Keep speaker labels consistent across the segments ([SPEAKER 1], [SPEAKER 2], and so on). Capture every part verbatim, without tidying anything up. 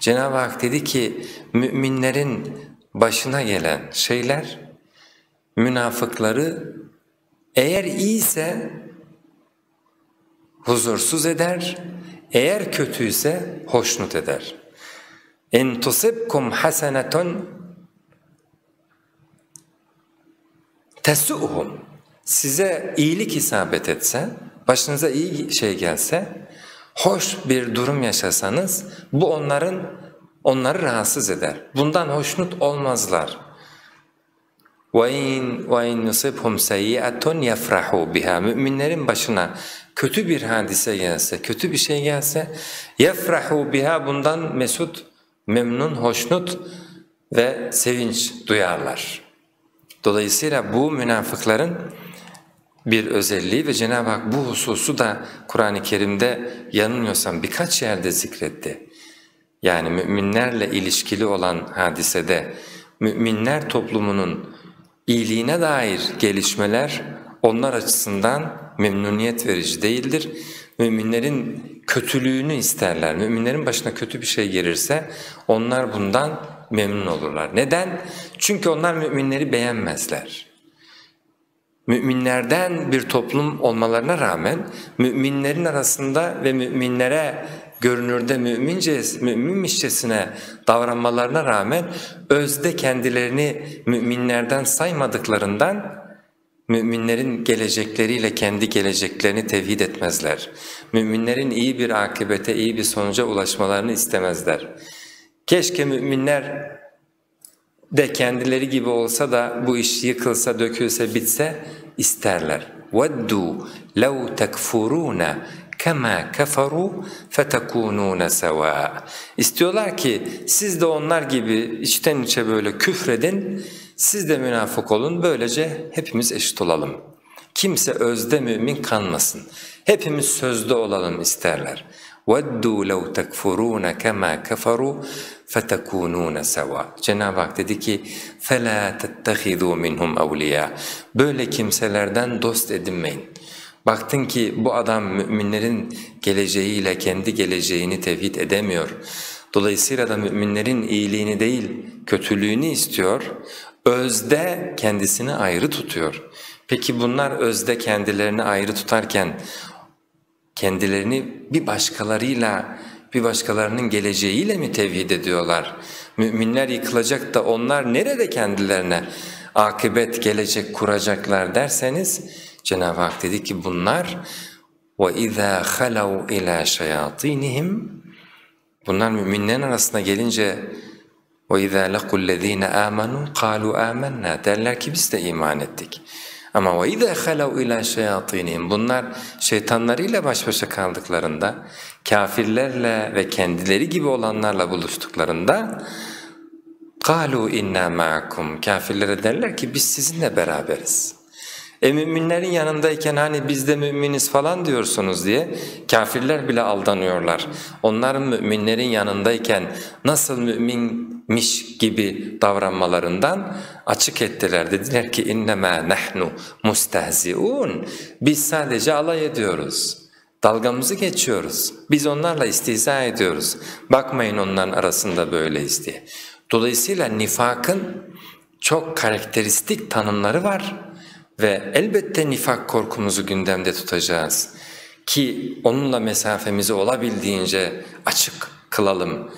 [SPEAKER 1] Cenab-ı Hak dedi ki müminlerin başına gelen şeyler münafıkları eğer iyiyse huzursuz eder, eğer kötüyse hoşnut eder. اِنْ تُصِبْكُمْ حَسَنَةٌ تَسُؤْهُمْ Size iyilik isabet etse, başınıza iyi şey gelse, hoş bir durum yaşasanız bu onların onları rahatsız eder. Bundan hoşnut olmazlar. وَاِنْ وَاِنْ يُصِبْهُمْ سَيِّئَةٌ يَفْرَحُوا بِهَا Müminlerin başına kötü bir hadise gelse, kötü bir şey gelse يَفْرَحُوا بِهَا Bundan mesut, memnun, hoşnut ve sevinç duyarlar. Dolayısıyla bu münafıkların bir özelliği ve Cenab-ı Hak bu hususu da Kur'an-ı Kerim'de yanılmıyorsam birkaç yerde zikretti. Yani müminlerle ilişkili olan hadisede müminler toplumunun iyiliğine dair gelişmeler onlar açısından memnuniyet verici değildir. Müminlerin kötülüğünü isterler. Müminlerin başına kötü bir şey gelirse onlar bundan memnun olurlar. Neden? Çünkü onlar müminleri beğenmezler. Müminlerden bir toplum olmalarına rağmen müminlerin arasında ve müminlere görünürde mümince, müminmişçesine davranmalarına rağmen özde kendilerini müminlerden saymadıklarından müminlerin gelecekleriyle kendi geleceklerini tevhid etmezler. Müminlerin iyi bir akıbete, iyi bir sonuca ulaşmalarını istemezler. Keşke müminler de kendileri gibi olsa da bu iş yıkılsa, dökülse, bitse isterler. وَدُّوا لَوْ تَكْفُرُونَ كَمَا كَفَرُوا فَتَكُونُونَ سَوَاءً İstiyorlar ki siz de onlar gibi içten içe böyle küfredin, siz de münafık olun, böylece hepimiz eşit olalım. Kimse özde mümin kanmasın, hepimiz sözde olalım isterler. وَدُّوا لَوْ تَكْفُرُونَ كَمَا كَفَرُوا فَتَكُونُونَ سَوَاءً Cenab-ı Hak dedi ki فَلَا تَتَّخِذُوا مِنْهُمْ أَوْلِيَاءَ Böyle kimselerden dost edinmeyin. Baktın ki bu adam müminlerin geleceğiyle kendi geleceğini tevhid edemiyor. Dolayısıyla da müminlerin iyiliğini değil kötülüğünü istiyor, özde kendisini ayrı tutuyor. Peki bunlar özde kendilerini ayrı tutarken kendilerini bir başkalarıyla, bir başkalarının geleceğiyle mi tevhid ediyorlar? Müminler yıkılacak da onlar nerede kendilerine akıbet, gelecek kuracaklar derseniz Cenab-ı Hak dedi ki bunlar وَاِذَا خَلَوْا اِلَى شَيَاطِينِهِمْ Bunlar müminlerin arasına gelince وَاِذَا لَقُوا الَّذ۪ينَ آمَنُوا قَالُوا آمَنَّا derler ki biz de iman ettik. Ama وَاِذَا خَلَوْا اِلَى شَيَاطِينِهِمْ Bunlar şeytanlarıyla baş başa kaldıklarında, kafirlerle ve kendileri gibi olanlarla buluştuklarında قَالُوا اِنَّا مَعَكُمْ Kafirlere derler ki biz sizinle beraberiz. E müminlerin yanındayken hani biz de müminiz falan diyorsunuz diye kafirler bile aldanıyorlar. Onların müminlerin yanındayken nasıl müminmiş gibi davranmalarından açık ettiler. Dediler ki اِنَّمَا نَحْنُ مُسْتَهْزِئُونَ Biz sadece alay ediyoruz, dalgamızı geçiyoruz, biz onlarla istihza ediyoruz. Bakmayın onların arasında böyleyiz diye. Dolayısıyla nifakın çok karakteristik tanımları var. Ve elbette nifak korkumuzu gündemde tutacağız ki onunla mesafemizi olabildiğince açık kılalım.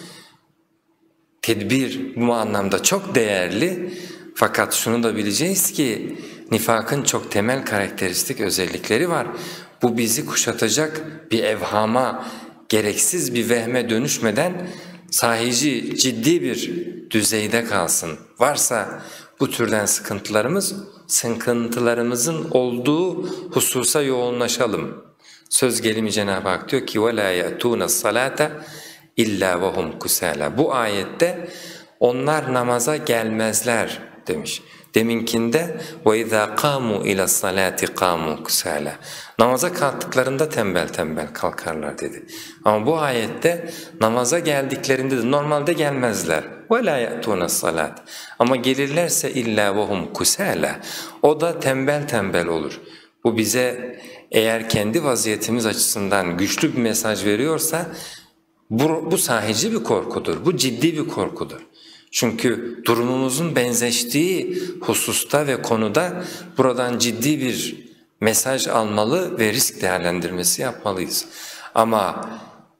[SPEAKER 1] Tedbir bu anlamda çok değerli fakat şunu da bileceğiz ki nifakın çok temel karakteristik özellikleri var. Bu bizi kuşatacak bir evhama, gereksiz bir vehme dönüşmeden sahici, ciddi bir düzeyde kalsın. Varsa bu türden sıkıntılarımız, sıkıntılarımızın olduğu hususa yoğunlaşalım. Söz gelimi Cenab-ı Hak diyor ki وَلَا يَأْتُونَ الصَّلَاةَ اِلَّا وَهُمْ كُسَالًا Bu ayette onlar namaza gelmezler demiş. Deminkinde وَاِذَا قَامُوا اِلَى الصَّلَاةِ قَامُوا كُسَالًا Namaza kalktıklarında tembel tembel kalkarlar dedi. Ama bu ayette namaza geldiklerinde de normalde gelmezler. وَلَا يَأْتُونَ الصَّلَاةِ Ama gelirlerse اِلَّا وَهُمْ كُسَالًا O da tembel tembel olur. Bu bize eğer kendi vaziyetimiz açısından güçlü bir mesaj veriyorsa Bu, bu sahici bir korkudur, bu ciddi bir korkudur. Çünkü durumumuzun benzeştiği hususta ve konuda buradan ciddi bir mesaj almalı ve risk değerlendirmesi yapmalıyız. Ama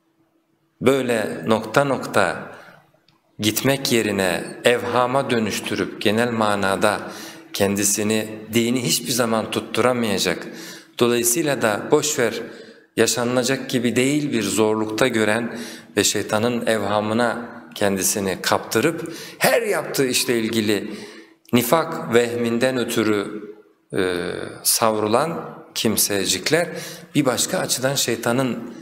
[SPEAKER 1] böyle nokta nokta gitmek yerine evhama dönüştürüp genel manada kendisini dini hiçbir zaman tutturamayacak, dolayısıyla da boşver yaşanılacak gibi değil bir zorlukta gören ve şeytanın evhamına kendisini kaptırıp her yaptığı işle ilgili nifak vehminden ötürü e, savrulan kimsecikler bir başka açıdan şeytanın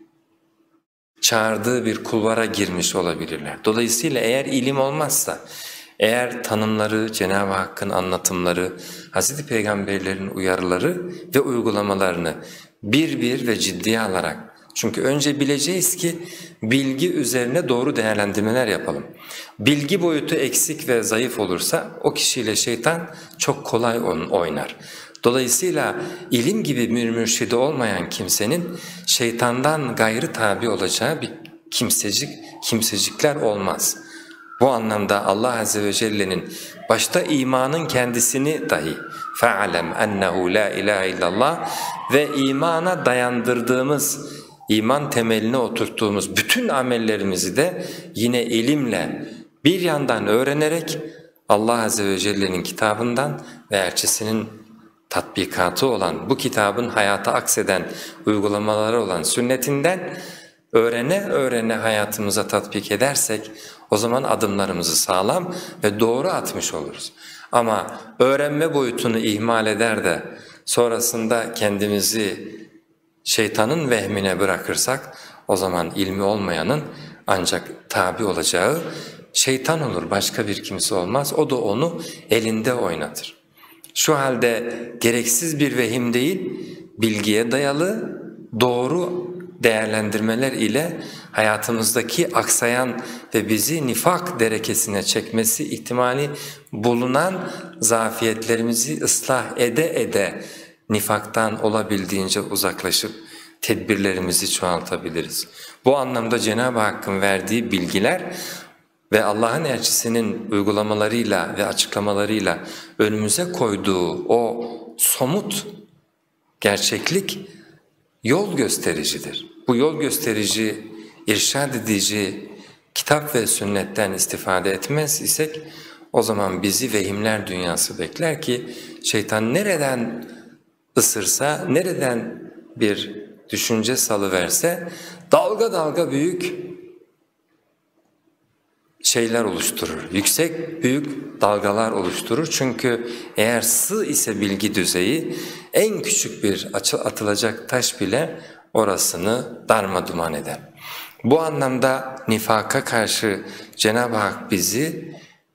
[SPEAKER 1] çağırdığı bir kulvara girmiş olabilirler. Dolayısıyla eğer ilim olmazsa, eğer tanımları, Cenab-ı Hakk'ın anlatımları, Hazreti Peygamberlerin uyarıları ve uygulamalarını bir bir ve ciddiye alarak, çünkü önce bileceğiz ki bilgi üzerine doğru değerlendirmeler yapalım. Bilgi boyutu eksik ve zayıf olursa o kişiyle şeytan çok kolay oynar. Dolayısıyla ilim gibi bir mürşidi olmayan kimsenin şeytandan gayrı tabi olacağı bir kimsecik, kimsecikler olmaz. Bu anlamda Allah Azze ve Celle'nin başta imanın kendisini dahi فَعَلَمْ اَنَّهُ لَا اِلَٰهِ illallah ve imana dayandırdığımız, iman temeline oturttuğumuz bütün amellerimizi de yine ilimle bir yandan öğrenerek Allah Azze ve Celle'nin kitabından ve elçisinin tatbikatı olan, bu kitabın hayata akseden uygulamaları olan sünnetinden öğrene öğrene hayatımıza tatbik edersek o zaman adımlarımızı sağlam ve doğru atmış oluruz. Ama öğrenme boyutunu ihmal eder de sonrasında kendimizi şeytanın vehmine bırakırsak o zaman ilmi olmayanın ancak tabi olacağı şeytan olur, başka bir kimse olmaz. O da onu elinde oynatır. Şu halde gereksiz bir vehim değil, bilgiye dayalı doğru değerlendirmeler ile hayatımızdaki aksayan ve bizi nifak derekesine çekmesi ihtimali bulunan zafiyetlerimizi ıslah ede ede nifaktan olabildiğince uzaklaşıp tedbirlerimizi çoğaltabiliriz. Bu anlamda Cenab-ı Hakk'ın verdiği bilgiler ve Allah'ın elçisinin uygulamalarıyla ve açıklamalarıyla önümüze koyduğu o somut gerçeklik yol göstericidir. Bu yol gösterici, irşad edici kitap ve sünnetten istifade etmez isek o zaman bizi vehimler dünyası bekler ki şeytan nereden ısırsa, nereden bir düşünce salıverse dalga dalga büyük şeyler oluşturur, yüksek büyük dalgalar oluşturur. Çünkü eğer sığ ise bilgi düzeyi en küçük bir atılacak taş bile orasını darmaduman eder. Bu anlamda nifaka karşı Cenab-ı Hak bizi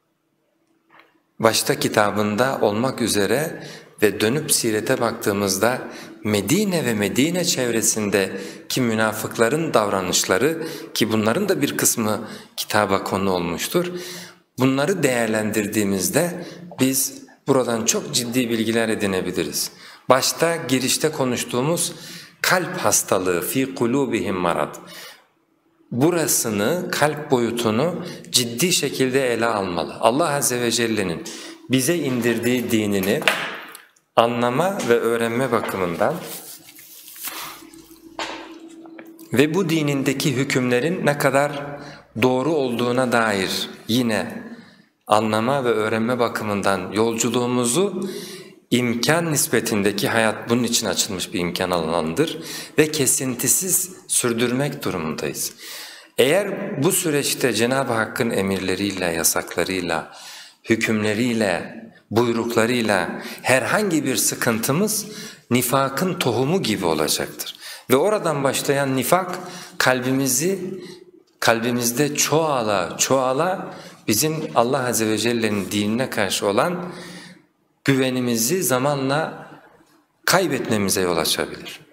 [SPEAKER 1] başta kitabında olmak üzere ve dönüp sirete baktığımızda Medine ve Medine çevresindeki münafıkların davranışları ki bunların da bir kısmı kitaba konu olmuştur. Bunları değerlendirdiğimizde biz buradan çok ciddi bilgiler edinebiliriz. Başta girişte konuştuğumuz kalp hastalığı fi kulubihim marad. Burasını, kalp boyutunu ciddi şekilde ele almalı. Allah Azze ve Celle'nin bize indirdiği dinini anlama ve öğrenme bakımından ve bu dinindeki hükümlerin ne kadar doğru olduğuna dair yine anlama ve öğrenme bakımından yolculuğumuzu imkan nispetindeki hayat bunun için açılmış bir imkan alanıdır ve kesintisiz sürdürmek durumundayız. Eğer bu süreçte Cenab-ı Hakk'ın emirleriyle, yasaklarıyla, hükümleriyle, buyruklarıyla herhangi bir sıkıntımız nifakın tohumu gibi olacaktır. Ve oradan başlayan nifak kalbimizi, kalbimizde çoğala çoğala bizim Allah Azze ve Celle'nin dinine karşı olan güvenimizi zamanla kaybetmemize yol açabilir.